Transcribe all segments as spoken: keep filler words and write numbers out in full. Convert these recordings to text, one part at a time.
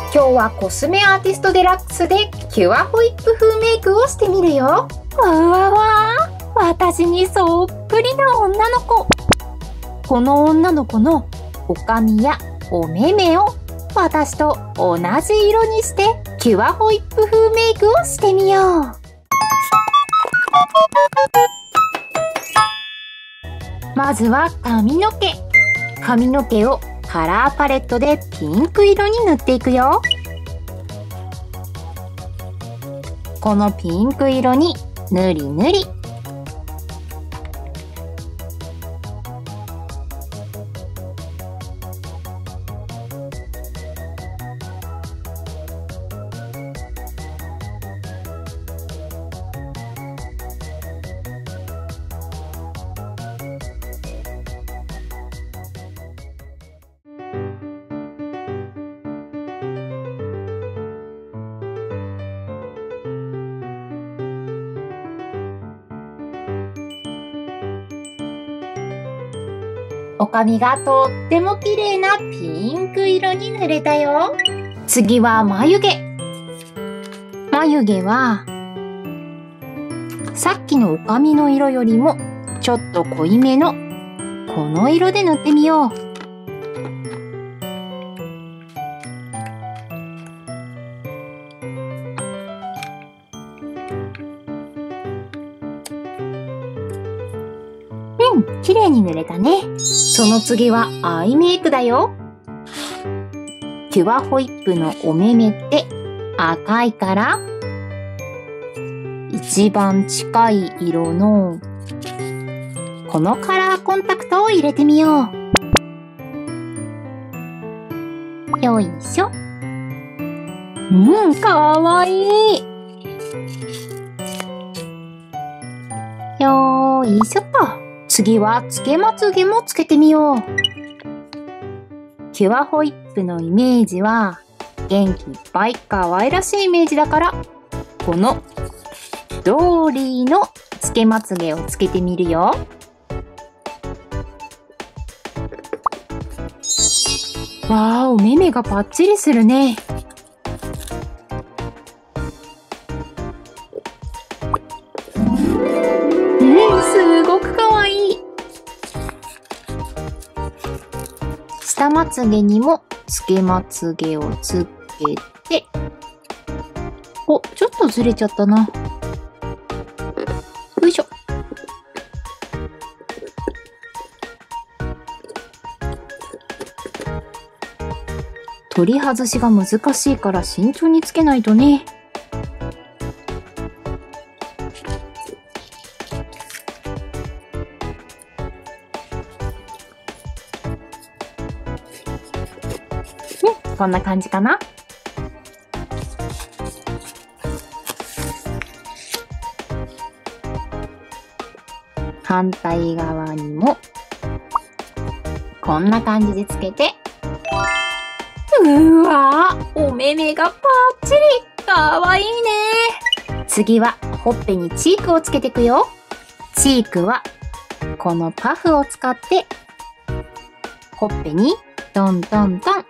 今日はコスメアーティストデラックスでキュアホイップ風メイクをしてみるよ。 わわわ、私にそっくりな女の子。この女の子のお髪やお目目を私と同じ色にしてキュアホイップ風メイクをしてみよう。まずは髪の毛。髪の毛をカラーパレットでピンク色に塗っていくよ。このピンク色にぬりぬり。お髪がとっても綺麗なピンク色に塗れたよ。次は眉毛。眉毛はさっきのお髪の色よりもちょっと濃いめのこの色で塗ってみよう。うん、綺麗に塗れたね。その次はアイメイクだよ。キュアホイップのお目目って赤いから一番近い色のこのカラーコンタクトを入れてみよう。よいしょ。うん、かわいい。よいしょっと。次はつけまつげもつけてみよう。キュアホイップのイメージは元気いっぱい可愛らしいイメージだから、このドーリーのつけまつげをつけてみるよ。わー、お目目がパッチリするね。すごくかわいい。下まつげにもつけまつげをつけて、お、ちょっとずれちゃったな。よいしょ。取り外しが難しいから慎重につけないとね。こんな感じかな。反対側にもこんな感じでつけて、うわー、お目目がパッチリ。かわいいね。次はほっぺにチークをつけていくよ。チークはこのパフを使ってほっぺにトントントン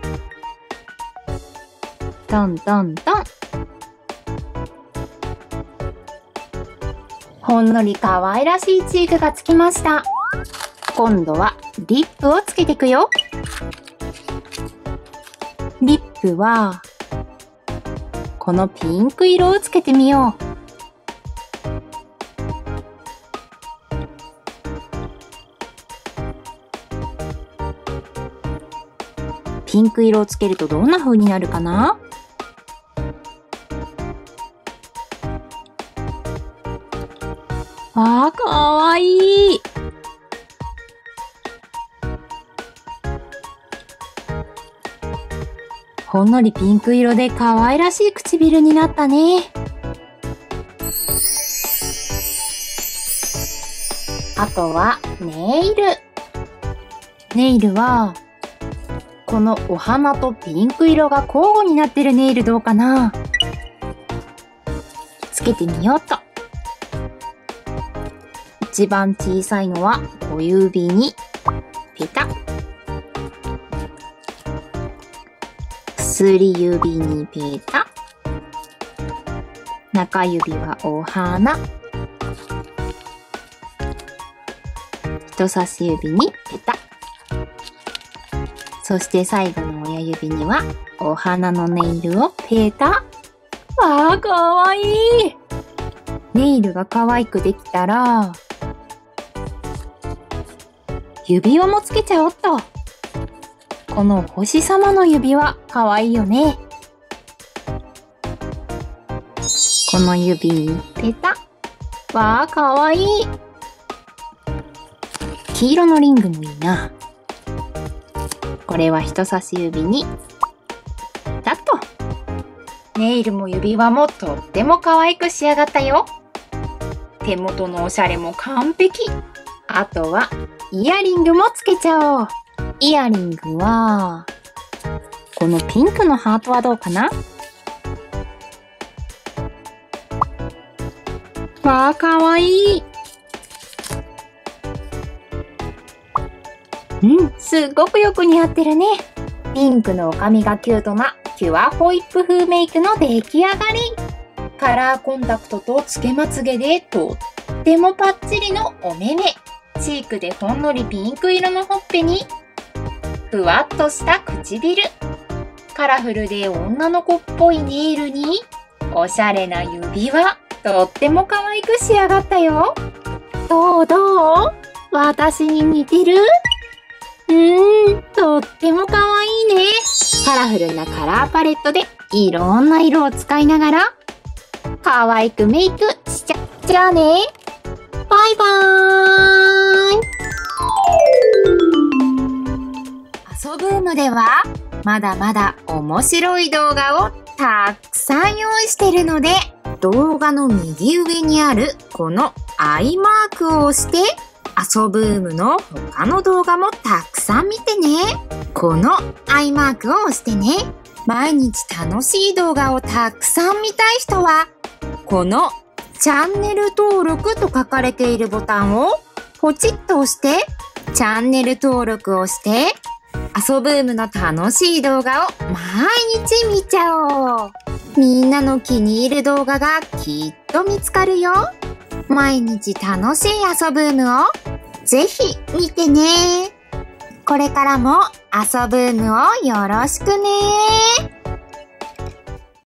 トントントン。ほんのり可愛らしいチークがつきました。今度はリップをつけていくよ。リップはこのピンク色をつけてみよう。ピンク色をつけるとどんな風になるかな？わあ、かわいい。ほんのりピンク色で可愛らしい唇になったね。あとはネイル。ネイルはこのお花とピンク色が交互になってるネイルどうかな？つけてみようっと。一番小さいのは小指にペタッ。 薬指にペタ。中指はお花。人差し指にペタ。そして最後の親指にはお花のネイルをペタ。わあ、かわいい。ネイルが可愛くできたら、指輪もつけちゃおっと。この星様の指輪、可愛いよね。この指にペタ。わあ、かわいい。黄色のリングもいいな。これは人差し指にペタッと。ネイルも指輪もとっても可愛く仕上がったよ。手元のおしゃれも完璧。あとはイヤリングもつけちゃおう。イヤリングはこのピンクのハートはどうかな。わあ、かわいい。うん、すっごくよく似合ってるね。ピンクのお髪がキュートなキュアホイップ風メイクの出来上がり。カラーコンタクトとつけまつげでとってもパッチリのお目目。チークでほんのりピンク色のほっぺに、ふわっとした唇。カラフルで女の子っぽいネイルに、おしゃれな指輪。とっても可愛く仕上がったよ。どうどう？私に似てる？うーん、とっても可愛いね。カラフルなカラーパレットでいろんな色を使いながら可愛くメイクしちゃ。じゃあね。バイバーイ。遊ぶームではまだまだ面白い動画をたくさん用意してるので、動画の右上にあるこのアイマークを押して遊ぶームの他の動画もたくさん見てね。このアイマークを押してね。毎日楽しい動画をたくさん見たい人はこのチャンネル登録と書かれているボタンをポチッと押してチャンネル登録をして遊ぶームの楽しい動画を毎日見ちゃおう。みんなの気に入る動画がきっと見つかるよ。毎日楽しい遊ぶームをぜひ見てね。これからも遊ぶームをよろしくね。